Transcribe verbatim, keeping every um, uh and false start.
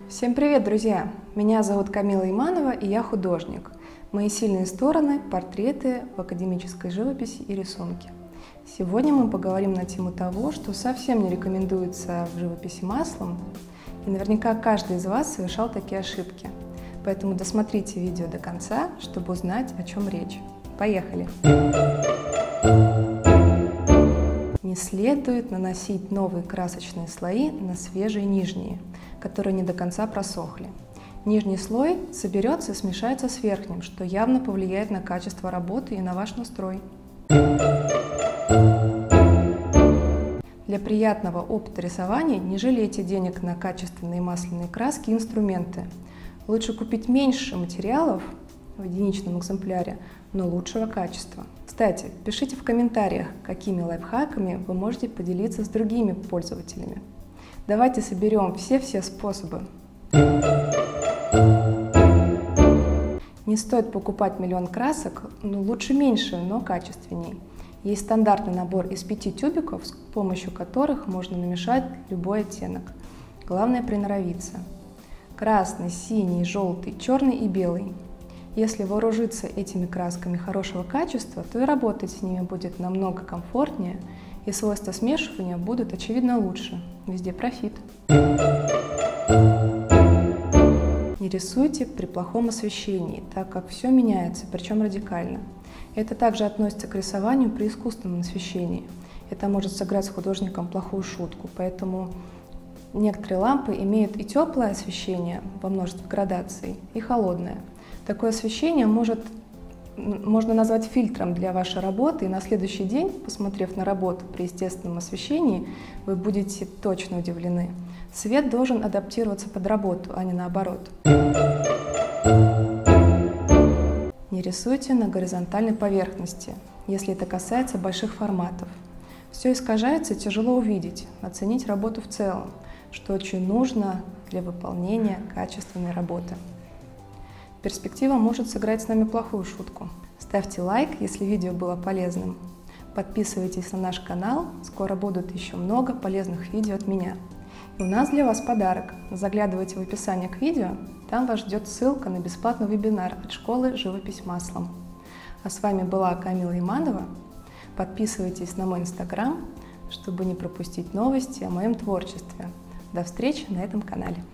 Всем привет, друзья! Меня зовут Камила Иманова, и я художник. Мои сильные стороны – портреты в академической живописи и рисунке. Сегодня мы поговорим на тему того, что совсем не рекомендуется в живописи маслом, и наверняка каждый из вас совершал такие ошибки. Поэтому досмотрите видео до конца, чтобы узнать, о чем речь. Поехали! Не следует наносить новые красочные слои на свежие нижние, которые не до конца просохли. Нижний слой соберется и смешается с верхним, что явно повлияет на качество работы и на ваш настрой. Для приятного опыта рисования не жалейте денег на качественные масляные краски и инструменты. Лучше купить меньше материалов в единичном экземпляре, но лучшего качества. Кстати, пишите в комментариях, какими лайфхаками вы можете поделиться с другими пользователями. Давайте соберем все-все способы. Не стоит покупать миллион красок, но лучше меньше, но качественней. Есть стандартный набор из пяти тюбиков, с помощью которых можно намешать любой оттенок. Главное приноровиться. Красный, синий, желтый, черный и белый. Если вооружиться этими красками хорошего качества, то и работать с ними будет намного комфортнее, и свойства смешивания будут очевидно лучше. Везде профит. Не рисуйте при плохом освещении, так как все меняется, причем радикально. Это также относится к рисованию при искусственном освещении. Это может сыграть с художником плохую шутку, поэтому некоторые лампы имеют и теплое освещение во множестве градаций, и холодное. Такое освещение может, можно назвать фильтром для вашей работы, и на следующий день, посмотрев на работу при естественном освещении, вы будете точно удивлены. Свет должен адаптироваться под работу, а не наоборот. Не рисуйте на горизонтальной поверхности, если это касается больших форматов. Все искажается, тяжело увидеть, оценить работу в целом, что очень нужно для выполнения качественной работы. Перспектива может сыграть с нами плохую шутку. Ставьте лайк, если видео было полезным. Подписывайтесь на наш канал, скоро будут еще много полезных видео от меня. И у нас для вас подарок. Заглядывайте в описание к видео, там вас ждет ссылка на бесплатный вебинар от школы «Живопись маслом». А с вами была Камила Иманова. Подписывайтесь на мой инстаграм, чтобы не пропустить новости о моем творчестве. До встречи на этом канале.